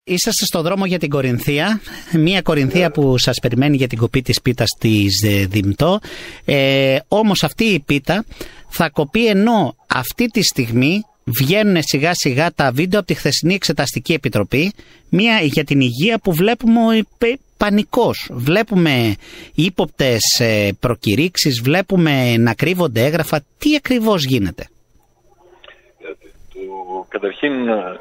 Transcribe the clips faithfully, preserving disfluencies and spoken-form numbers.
είσαστε στο δρόμο για την Κορινθία, μια Κορινθία που σας περιμένει για την κοπή της πίτας της Δημτό. Ε, όμως αυτή η πίτα θα κοπεί, ενώ αυτή τη στιγμή βγαίνουν σιγά σιγά τα βίντεο από τη χθεσινή Εξεταστική Επιτροπή, μια για την υγεία που βλέπουμε πανικός. Βλέπουμε ύποπτες προκηρύξεις, βλέπουμε να κρύβονται έγγραφα. Τι ακριβώς γίνεται? Καταρχήν,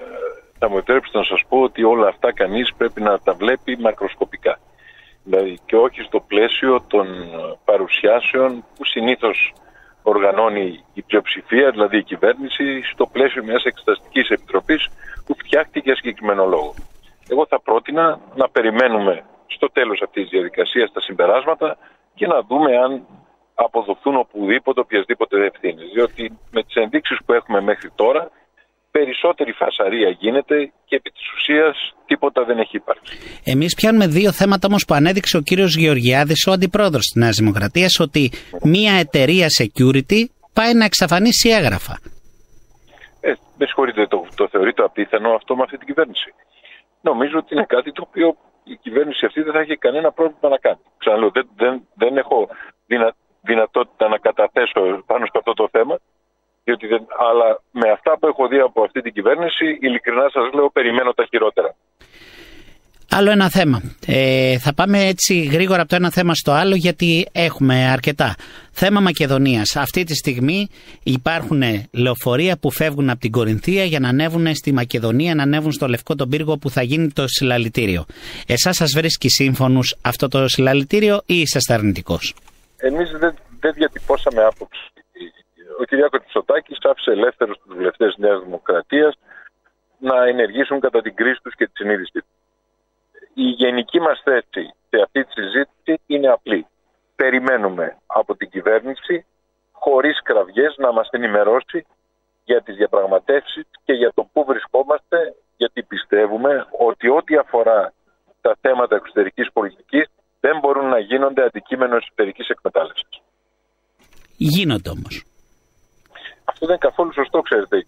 θα μου επιτρέψετε να σας πω ότι όλα αυτά κανείς πρέπει να τα βλέπει μακροσκοπικά. Δηλαδή και όχι στο πλαίσιο των παρουσιάσεων που συνήθως οργανώνει η πλειοψηφία, δηλαδή η κυβέρνηση, στο πλαίσιο μιας εξεταστικής επιτροπής που φτιάχτηκε για συγκεκριμένο λόγο. Εγώ θα πρότεινα να περιμένουμε στο τέλος αυτής της διαδικασίας τα συμπεράσματα και να δούμε αν αποδοθούν οπουδήποτε οποιασδήποτε ευθύνες. Διότι με τις ενδείξεις που έχουμε μέχρι τώρα, περισσότερη φασαρία γίνεται και επί της ουσίας τίποτα δεν έχει υπάρξει. Εμείς πιάνουμε δύο θέματα όμως που ανέδειξε ο κύριος Γεωργιάδης, ο αντιπρόεδρος της Νέας Δημοκρατίας, ότι μια εταιρεία security πάει να εξαφανίσει έγγραφα. Ε, με συγχωρείτε, το, το θεωρείτε απίθανο αυτό με αυτή την κυβέρνηση? Νομίζω ότι είναι κάτι το οποίο η κυβέρνηση αυτή δεν θα έχει κανένα πρόβλημα να κάνει. Ξαναλέω, δεν, δεν, δεν έχω δυνα, δυνατότητα να καταθέσω πάνω σε αυτό το θέμα. Διότι δεν, αλλά με αυτά που έχω δει από αυτή την κυβέρνηση, ειλικρινά σας λέω, περιμένω τα χειρότερα. Άλλο ένα θέμα. Ε, θα πάμε έτσι γρήγορα από το ένα θέμα στο άλλο, γιατί έχουμε αρκετά. Θέμα Μακεδονίας. Αυτή τη στιγμή υπάρχουν λεωφορεία που φεύγουν από την Κορινθία για να ανέβουν στη Μακεδονία, να ανέβουν στο Λευκό τον Πύργο που θα γίνει το συλλαλητήριο. Εσάς σας βρίσκει σύμφωνους αυτό το συλλαλητήριο ή είσαστε αρνητικός? Εμείς δεν, δεν διατυπώσαμε άποψη. Ο Κυριάκος Μητσοτάκης άφησε ελεύθερους τους βουλευτές της Νέας Δημοκρατίας να ενεργήσουν κατά την κρίση τους και τη συνείδησή τους. Η γενική μας θέση σε αυτή τη συζήτηση είναι απλή. Περιμένουμε από την κυβέρνηση, χωρίς κραυγές, να μας ενημερώσει για τις διαπραγματεύσεις και για το πού βρισκόμαστε, γιατί πιστεύουμε ότι ό,τι αφορά τα θέματα εξωτερικής πολιτικής δεν μπορούν να γίνονται αντικείμενο εσωτερικής εκμετάλλευσης. Γίνονται όμως. Αυτό δεν είναι καθόλου σωστό, ξέρετε.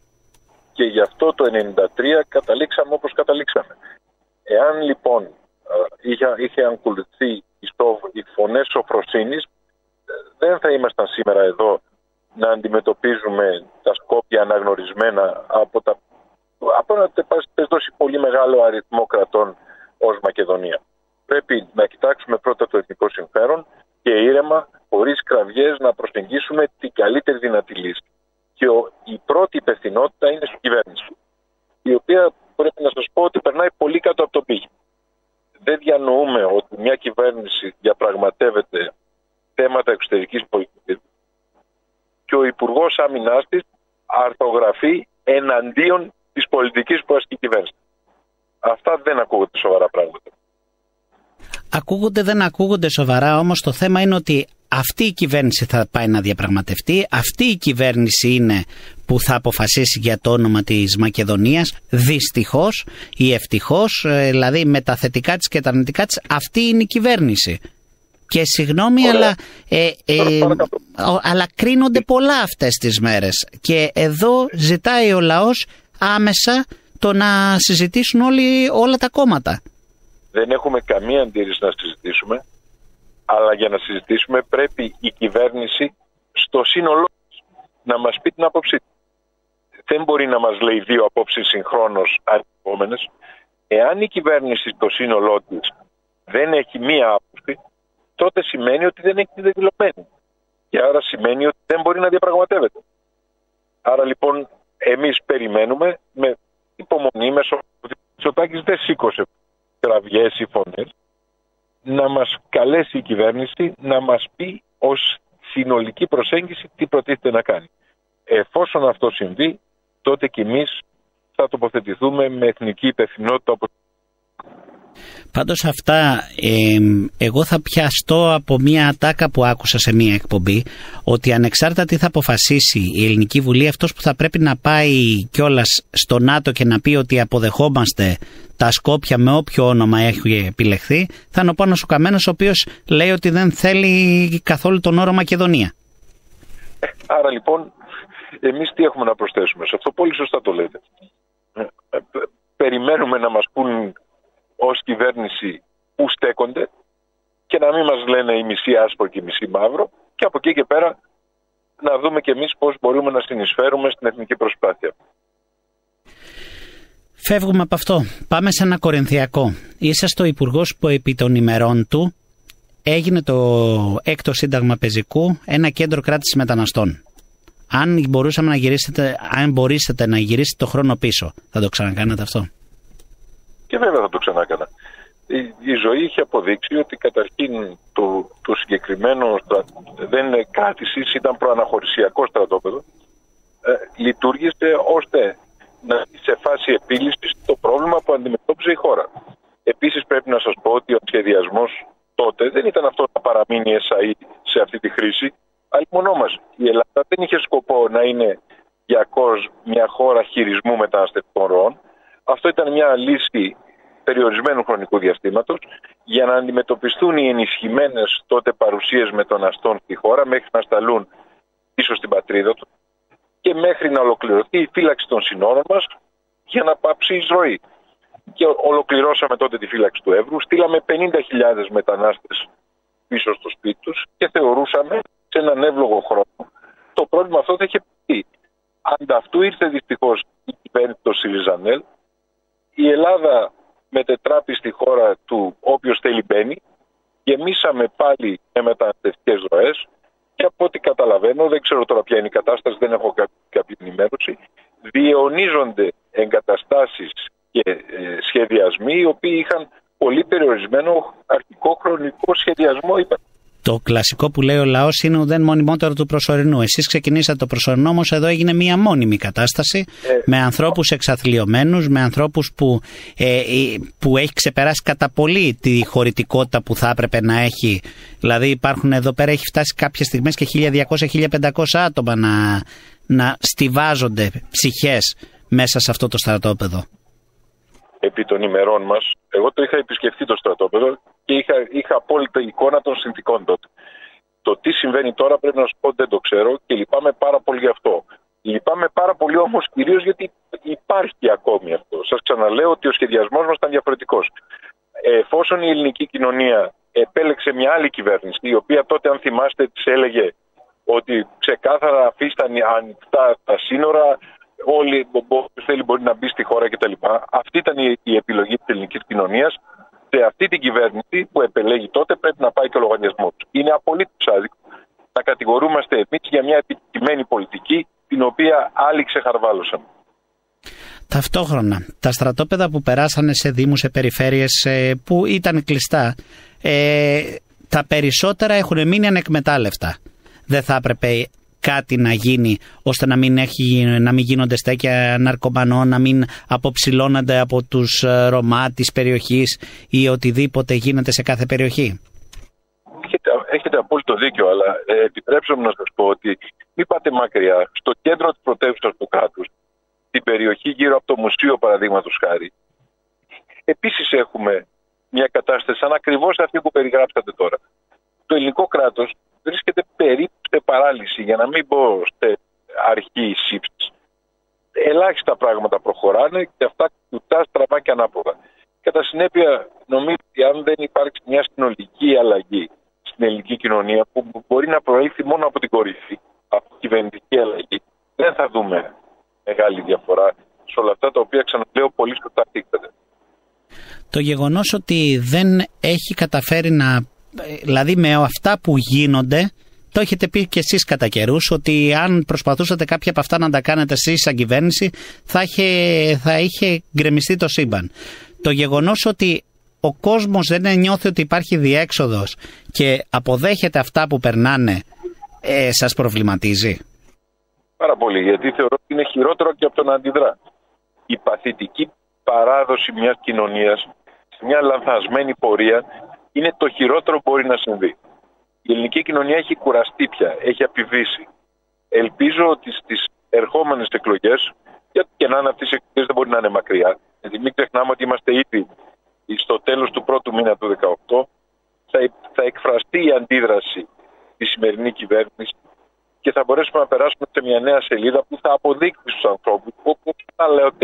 Και γι' αυτό το ενενήντα τρία καταλήξαμε όπως καταλήξαμε. Εάν λοιπόν είχε, είχε ακολουθεί οι φωνές σοφροσύνης, δεν θα ήμασταν σήμερα εδώ να αντιμετωπίζουμε τα Σκόπια αναγνωρισμένα από, τα, από να τες δώσει πολύ μεγάλο αριθμό κρατών ως Μακεδονία. Πρέπει να κοιτάξουμε πρώτα το εθνικό συμφέρον και ήρεμα, χωρίς κραυγές, να προσεγγίσουμε την καλύτερη δυνατή λύση. Και ο, η πρώτη υπευθυνότητα είναι στην κυβέρνηση, η οποία πρέπει να σας πω ότι περνάει πολύ κάτω από το πύχη. Δεν διανοούμε ότι μια κυβέρνηση διαπραγματεύεται θέματα εξωτερικής πολιτικής και ο Υπουργός Άμυνας της αρθογραφεί εναντίον της πολιτικής που ασκεί η κυβέρνηση. Αυτά δεν ακούγονται σοβαρά πράγματα. Ακούγονται, δεν ακούγονται σοβαρά, όμως το θέμα είναι ότι αυτή η κυβέρνηση θα πάει να διαπραγματευτεί, αυτή η κυβέρνηση είναι που θα αποφασίσει για το όνομα της Μακεδονίας, δυστυχώς ή ευτυχώς, δηλαδή με τα θετικά της και τα αρνητικά της, αυτή είναι η κυβέρνηση. Και συγγνώμη, αλλά, ε, ε, ε, αλλά κρίνονται πολλά αυτές τις μέρες και εδώ ζητάει ο λαός άμεσα το να συζητήσουν όλοι, όλα τα κόμματα. Δεν έχουμε καμία αντίρρηση να συζητήσουμε, αλλά για να συζητήσουμε πρέπει η κυβέρνηση στο σύνολό της να μας πει την άποψή της. Δεν μπορεί να μας λέει δύο απόψεις συγχρόνως αντιπόμενες. Εάν η κυβέρνηση στο σύνολό της δεν έχει μία άποψη, τότε σημαίνει ότι δεν έχει τη δηλωμένη. Και άρα σημαίνει ότι δεν μπορεί να διαπραγματεύεται. Άρα λοιπόν εμείς περιμένουμε με υπομονή, μέσω του Μητσοτάκης δεν σήκωσε κραυγές ή φωνές, να μας καλέσει η κυβέρνηση να μας πει ως συνολική προσέγγιση τι προτίθεται να κάνει. Εφόσον αυτό συμβεί, τότε και εμείς θα τοποθετηθούμε με εθνική υπευθυνότητα. Πάντως αυτά, ε, εγώ θα πιαστώ από μια ατάκα που άκουσα σε μια εκπομπή, ότι ανεξάρτητα τι θα αποφασίσει η Ελληνική Βουλή, αυτός που θα πρέπει να πάει κιόλας στο ΝΑΤΟ και να πει ότι αποδεχόμαστε τα Σκόπια με όποιο όνομα έχει επιλεχθεί, θα είναι ο Πάνος ο Καμένος, ο οποίος λέει ότι δεν θέλει καθόλου τον όρο Μακεδονία. Άρα λοιπόν εμείς τι έχουμε να προσθέσουμε σε αυτό? Πολύ σωστά το λέτε. περιμένουμε να μας πούν ως κυβέρνηση που στέκονται και να μην μας λένε η μισή άσπρο και η μισή μαύρο, και από εκεί και πέρα να δούμε και εμείς πώς μπορούμε να συνεισφέρουμε στην εθνική προσπάθεια. Φεύγουμε από αυτό. Πάμε σε ένα κορινθιακό. Είσαστε ο υπουργός που επί των ημερών του έγινε το έκτο σύνταγμα πεζικού ένα κέντρο κράτησης μεταναστών. Αν μπορούσαμε να γυρίσετε, αν μπορούσατε να γυρίσετε το χρόνο πίσω, θα το ξανακάνατε αυτό? Και βέβαια θα το ξανάκανα. Η, η ζωή είχε αποδείξει ότι καταρχήν το, το συγκεκριμένο δεν είναι κράτησης, ήταν προαναχωρησιακό στρατόπεδο, ε, λειτουργήσε ώστε να είναι σε φάση επίλυσης το πρόβλημα που αντιμετώπιζε η χώρα. Επίσης πρέπει να σας πω ότι ο σχεδιασμός τότε δεν ήταν αυτό να παραμείνει ΕΣΑΗ σε αυτή τη χρήση, αλλά μονό μας. Η Ελλάδα δεν είχε σκοπό να είναι διακώς μια χώρα χειρισμού μεταναστευτικών ροών. Αυτό ήταν μια λύση περιορισμένου χρονικού διαστήματος για να αντιμετωπιστούν οι ενισχυμένες τότε παρουσίες μεταναστών στη χώρα μέχρι να σταλούν πίσω στην πατρίδα του και μέχρι να ολοκληρωθεί η φύλαξη των συνόρων μας για να πάψει η εισρωή. Και ολοκληρώσαμε τότε τη φύλαξη του Εύρου, στείλαμε πενήντα χιλιάδες μετανάστες πίσω στο σπίτι τους και θεωρούσαμε σε έναν εύλογο χρόνο το πρόβλημα αυτό θα είχε πει. Ανταυτού ήρθε δυστυχώς η κυβέρνηση του Σιριζανέλ, η Ελλάδα μετετράπη στη χώρα του όποιος θέλει μπαίνει, γεμίσαμε πάλι με μεταναστευτικές ροές και από ό,τι καταλαβαίνω, δεν ξέρω τώρα ποια είναι η κατάσταση, δεν έχω κάποια ενημέρωση, διαιωνίζονται εγκαταστάσεις και ε, σχεδιασμοί οι οποίοι είχαν πολύ περιορισμένο αρχικό χρονικό σχεδιασμό. Είπα. Το κλασικό που λέει ο λαός είναι ουδέν μονιμότερο του προσωρινού. Εσείς ξεκινήσατε το προσωρινό, όμως εδώ έγινε μια μόνιμη κατάσταση ε, με ανθρώπους εξαθλιωμένους, με ανθρώπους που, ε, που έχει ξεπεράσει κατά πολύ τη χωρητικότητα που θα έπρεπε να έχει. Δηλαδή υπάρχουν εδώ πέρα, έχει φτάσει κάποιες στιγμές και χίλια διακόσια με χίλια πεντακόσια άτομα να, να στιβάζονται ψυχές μέσα σε αυτό το στρατόπεδο. Επί των ημερών μας, εγώ το είχα επισκεφτεί το στρατόπεδο και είχα, είχα απόλυτα εικόνα των συνθηκών τότε. Το τι συμβαίνει τώρα πρέπει να σου πω δεν το ξέρω και λυπάμαι πάρα πολύ γι' αυτό. Λυπάμαι πάρα πολύ όμως κυρίως γιατί υπάρχει ακόμη αυτό. Σας ξαναλέω ότι ο σχεδιασμός μας ήταν διαφορετικός. Εφόσον η ελληνική κοινωνία επέλεξε μια άλλη κυβέρνηση, η οποία τότε αν θυμάστε της έλεγε ότι ξεκάθαρα αφήσταν ανοιχτά τα σύνορα, όλοι όποιος θέλει μπορεί να μπει στη χώρα κτλ. Αυτή ήταν η, η επιλογή της ελληνικής κοινωνίας. Σε αυτή την κυβέρνηση που επελέγει τότε πρέπει να πάει και ο λογαριασμός. Είναι απολύτως άδικο να κατηγορούμαστε εμείς για μια επιτυχημένη πολιτική την οποία άλλοι ξεχαρβάλωσαν. Ταυτόχρονα, τα στρατόπεδα που περάσανε σε δήμους, σε περιφέρειες που ήταν κλειστά, ε, τα περισσότερα έχουν μείνει ανεκμετάλλευτα. Δεν θα έπρεπε κάτι να γίνει ώστε να μην, έχει, να μην γίνονται στέκια ναρκωμανών, να μην αποψηλώνονται από τους Ρωμά της περιοχής ή οτιδήποτε γίνεται σε κάθε περιοχή? Έχετε, έχετε απόλυτο δίκιο, αλλά ε, επιτρέψτε μου να σας πω ότι μην πάτε μακριά. Στο κέντρο της πρωτεύουσας του κράτους, στην περιοχή γύρω από το μουσείο παραδείγματος χάρη, επίσης έχουμε μια κατάσταση σαν ακριβώς αυτή που περιγράψατε τώρα. Το ελληνικό κράτος βρίσκεται περίπου σε παράλυση, για να μην πω σε αρχή σύψης. Ελάχιστα πράγματα προχωράνε και αυτά κουτά στραβά και ανάποδα. Κατά συνέπεια, νομίζω ότι αν δεν υπάρξει μια συνολική αλλαγή στην ελληνική κοινωνία που μπορεί να προέλθει μόνο από την κορυφή, από κυβερνητική αλλαγή, δεν θα δούμε μεγάλη διαφορά σε όλα αυτά τα οποία ξαναλέω πολύ σωστά θίξατε. Το γεγονός ότι δεν έχει καταφέρει να... Δηλαδή με αυτά που γίνονται, το έχετε πει και εσείς κατά καιρούς, ότι αν προσπαθούσατε κάποια από αυτά να τα κάνετε εσείς σαν κυβέρνηση θα είχε, θα είχε γκρεμιστεί το σύμπαν. Το γεγονός ότι ο κόσμος δεν νιώθει ότι υπάρχει διέξοδος και αποδέχεται αυτά που περνάνε, ε, σας προβληματίζει? Πάρα πολύ, γιατί θεωρώ ότι είναι χειρότερο και από το να αντιδρά. Η παθητική παράδοση μιας κοινωνίας σε μια λανθασμένη πορεία είναι το χειρότερο που μπορεί να συμβεί. Η ελληνική κοινωνία έχει κουραστεί πια, έχει απειβήσει. Ελπίζω ότι στις ερχόμενες εκλογές, και να είναι αυτές οι εκλογές δεν μπορεί να είναι μακριά, γιατί μην ξεχνάμε ότι είμαστε ήδη στο τέλος του πρώτου μήνα του δύο χιλιάδες δεκαοκτώ, θα, θα εκφραστεί η αντίδραση στη σημερινή κυβέρνηση και θα μπορέσουμε να περάσουμε σε μια νέα σελίδα που θα αποδείξει στους ανθρώπους, όπως θα λέτε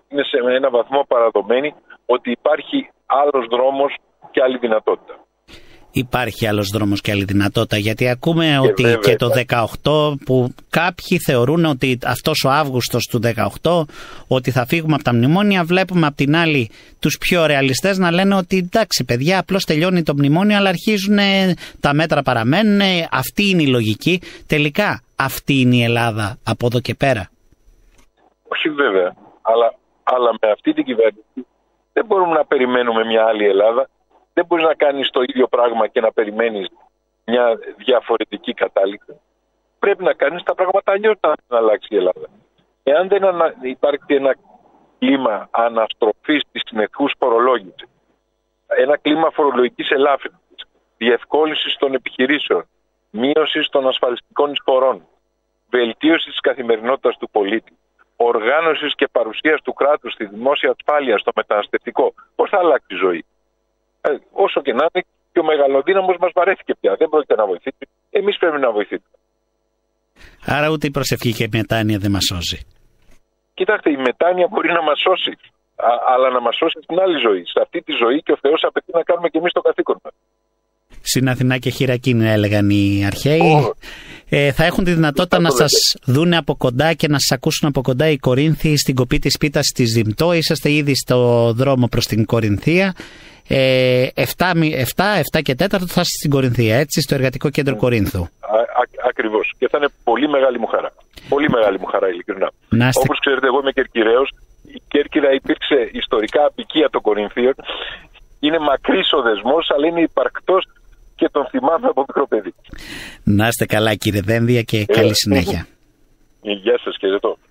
είναι σε ένα βαθμό παραδομένη ότι υπάρχει άλλος δρόμος και άλλη δυνατότητα. Υπάρχει άλλος δρόμος και άλλη δυνατότητα, γιατί ακούμε και ότι βέβαια, και το δεκαοκτώ που κάποιοι θεωρούν ότι αυτός ο Αύγουστος του δεκαοκτώ ότι θα φύγουμε από τα μνημόνια, βλέπουμε απ' την άλλη τους πιο ρεαλιστές να λένε ότι εντάξει παιδιά, απλώς τελειώνει το μνημόνιο αλλά αρχίζουν τα μέτρα, παραμένουν, αυτή είναι η λογική. Τελικά αυτή είναι η Ελλάδα από εδώ και πέρα? Όχι βέβαια, αλλά, αλλά με αυτή την κυβέρνηση δεν μπορούμε να περιμένουμε μια άλλη Ελλάδα. Δεν μπορείς να κάνεις το ίδιο πράγμα και να περιμένεις μια διαφορετική κατάληξη. Πρέπει να κάνεις τα πράγματα αλλιώς να αλλάξει η Ελλάδα. Εάν δεν ανα... υπάρχει ένα κλίμα αναστροφής της συνεχούς φορολόγησης, ένα κλίμα φορολογικής ελάφρυνσης, διευκόλυνσης των επιχειρήσεων, μείωσης των ασφαλιστικών εισφορών, βελτίωση της καθημερινότητας του πολίτη, οργάνωσης και παρουσίας του κράτους στη δημόσια ασφάλεια, στο μεταναστευτικό, πώς θα αλλάξει η ζωή? Ε, όσο και να είναι, και ο μεγαλοδύναμος μας βαρέθηκε πια. Δεν πρόκειται να βοηθήσει. Εμείς πρέπει να βοηθήσουμε. Άρα ούτε η προσευχή και η μετάνοια δεν μας σώζει. Κοιτάξτε, η μετάνοια μπορεί να μας σώσει, α, αλλά να μας σώσει στην άλλη ζωή. Σε αυτή τη ζωή και ο Θεός απαιτεί να κάνουμε και εμείς το καθήκον μας. Στην Αθηνά και χειρακίνη, έλεγαν οι αρχαίοι. Oh. Ε, θα έχουν τη δυνατότητα να σας δούνε από κοντά και να σας ακούσουν από κοντά οι Κορίνθιοι στην κοπή της πίτας της Δυμτώ. Είσαστε ήδη στο δρόμο προς την Κορινθία. Ε, επτά και τέταρτο θα είστε στην Κορινθία, έτσι, στο Εργατικό Κέντρο mm. Κορίνθου. Α, α, ακριβώς. Και θα είναι πολύ μεγάλη μου χαρά. Πολύ μεγάλη μου χαρά, ειλικρινά. Είστε... Όπως ξέρετε, εγώ είμαι Κερκυραίος. Η Κέρκυρα υπήρξε ιστορικά απικία των Κορινθίων. Είναι μακρύς ο δεσμός, αλλά είναι υπαρκτός και τον θυμάμαι από μικρό παιδί. Να είστε καλά, κύριε Δένδια, και καλή συνέχεια. Γεια σας και ζετώ.